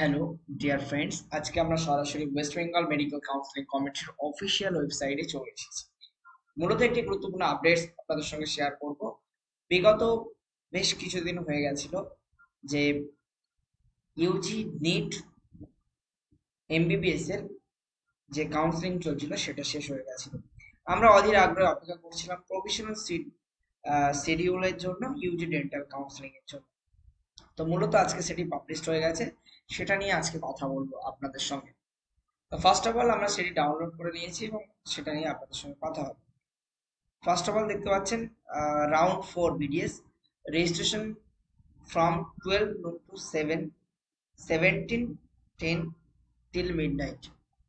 Hello dear friends, আজকে আমরা সরাসরি ওয়েস্ট বেঙ্গল মেডিকেল কাউন্সিলিং কমিটির অফিসিয়াল ওয়েবসাইটে চলে এসেছি। মূলত একটি গুরুত্বপূর্ণ আপডেটস আপনাদের সঙ্গে শেয়ার করব। বিগত বেশ কিছুদিন হয়ে গেছিল যে ইউজি নিট এমবিবিএস এর যে কাউন্সিলিং চলছিল সেটা শেষ হয়ে গেছিল। আমরা অধীর আগ্রহে অপেক্ষা করছিলাম প্রফেশনাল সিট শিডিউলের জন্য, ইউজি ডেন্টাল কাউন্সিলিং এর জন্য। তো মূলত আজকে সেটি পাবলিশড হয়ে গেছে, সেটা নিয়ে আজকে কথা বলবো আপনাদের সঙ্গে। তো ফার্স্ট অফ অল আমরা সেটি ডাউনলোড করে নিয়েছি এবং সেটা নিয়ে আপনাদের সঙ্গে কথা হবে। ফার্স্ট অফ অল দেখতে পাচ্ছেন round 4 BDS registration from 12 noon to 17:10 till midnight।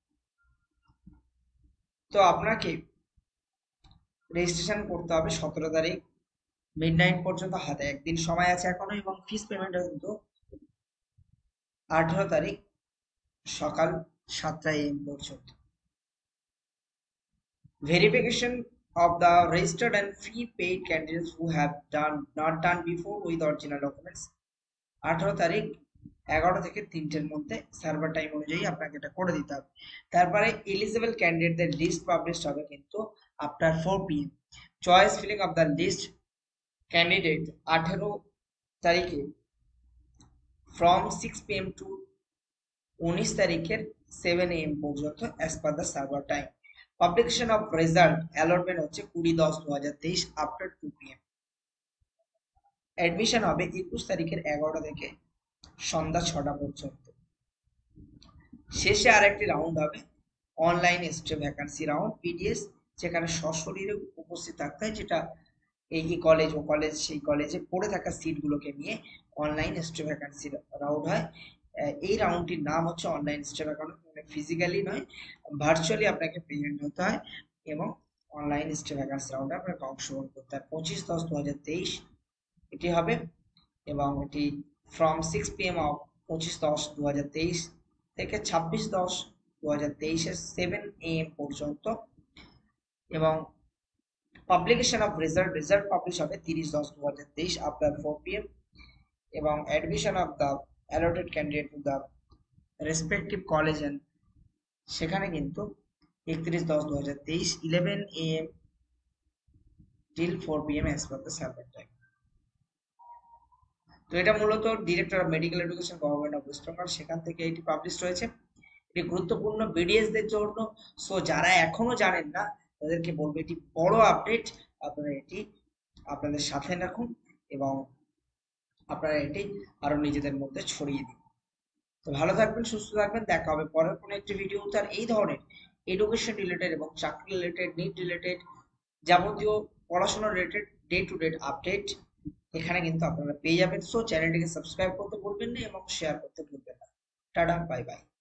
তো আপনাকে রেজিস্ট্রেশন করতে হবে 17 তারিখ মিডনাইট পর্যন্ত, হাতে একদিন সময় আছে এখনো, এবং ফিস পেমেন্ট কিন্তু 18 তারিখ সকাল 7টা AM পর্যন্ত। Verification of the registered and free paid candidates who have not done before with original documents 18 তারিখ 11টা থেকে 3টের মধ্যে সার্ভার টাইম অনুযায়ী আপনাকে এটা করে দিতে হবে। তারপরে এলিজিবল ক্যান্ডিডেটদের লিস্ট পাবলিশ হবে কিন্তু after 4 PM। Choice filling of the list candidate 18 তারিখে ফ্রম 6 PM টু 19 তারিখের 7 AM পর্যন্ত as per the server time. Publication of result allotment হচ্ছে 20/10/2023 আফটার 2 PM। অ্যাডমিশন হবে 21 তারিখের 11টা থেকে সন্ধ্যা 6টা পর্যন্ত। শেষে আরেকটি রাউন্ড হবে online stray vacancy round BDS, যেখানে সশরীরে উপস্থিত থাকতে হয়, যেটা এই কলেজ ও কলেজ সেই কলেজে পড়ে থাকা সিটগুলোকে নিয়ে অনলাইন এসটি ভ্যাকান্সি রাউন্ড হয়। এই রাউন্ডটির নাম হচ্ছে অনলাইন এসটি ভ্যাকান্সি, মানে ফিজিক্যালি নয়, ভার্চুয়ালি আপনাকে প্রেজেন্ট হতে হয় এবং অনলাইন এসটি ভ্যাকান্সি রাউন্ডে আপনাকে অংশগ্রহণ করতে হয়। 25/10/2023 এটি হবে এবং এটি ফ্রম 6 PM অফ 25/10/2023 থেকে 26/10/2023 7 AM পর্যন্ত। এবং পাবলিকেশন অফ রেজাল্ট পাবলিশ হবে 30/10/2023 আফটার 4 PM। এবং admission of the allotted candidate to the respective college and সেখানে কিন্তু 31/10/2023 11 AM till 4 PM as per the server time. তো এটা মূলত director of medical education government of West Bengal, সেখান থেকে এটি পাবলিশ হয়েছে। এটি গুরুত্বপূর্ণ বিডিএস দের জন্য। সো যারা এখনো জানেন না তাদেরকে বলবো এটি বড় আপডেট, আপনারা এটি আপনাদের সাথে রাখুন এবং আপনারা এটি আরো নিজেদের মধ্যে ছড়িয়ে দিন। তো ভালো থাকবেন, সুস্থ থাকবেন, দেখা হবে পরের কোনো একটি ভিডিও। তার এই ধরনের এডুকেশন রিলেটেড এবং চাকরি রিলেটেড, নিট রিলেটেড, যাবতীয় পড়াশোনা related day to day update এখানে কিন্তু আপনারা পেয়ে যাবেন। সো চ্যানেলটিকে সাবস্ক্রাইব করতে ভুলবেন না এবং শেয়ার করতে ভুলবেন না। Tata, bye by.